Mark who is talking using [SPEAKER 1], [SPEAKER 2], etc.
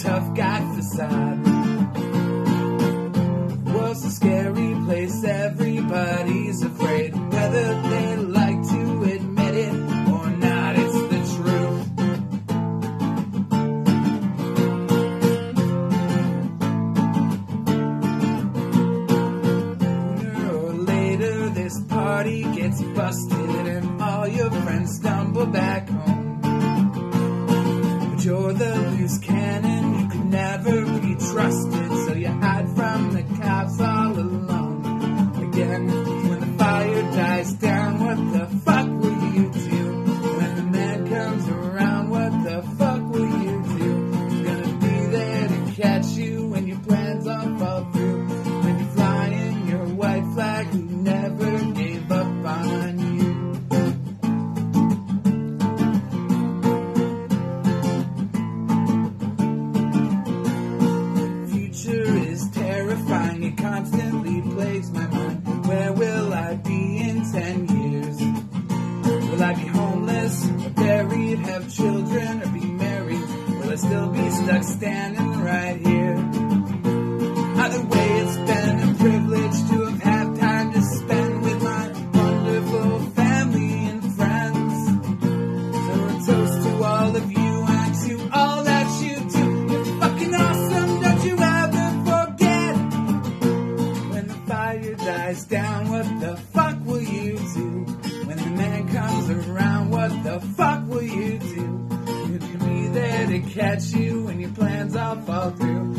[SPEAKER 1] tough guy facade. The world's a scary place, everybody's afraid. Whether they like to admit it or not, it's the truth. Sooner or later this party gets busted and all your friends stumble back home. But you're the loose cannon, you can never be trusted, so you hide from the cops all alone. Again, when the fire dies down, what the fuck will you do? When the man comes around, what the fuck will you do? He's gonna be there to catch you when your plans all fall through. When you're flying your white flag, who never gave up on you. Future is terrifying, it constantly plagues my mind. Where will I be in 10 years? Will I be homeless, or buried, have children, or be married? Will I still be stuck standing right here? Either way, it's been a privilege to have had time to spend with my wonderful family and friends. So a toast to all of you and to all that you do. You're fucking awesome, don't you ever forget. When the fire dies down, what the fuck will you do? When the man comes around, what the fuck will you do? You'll be there to catch you when your plans all fall through.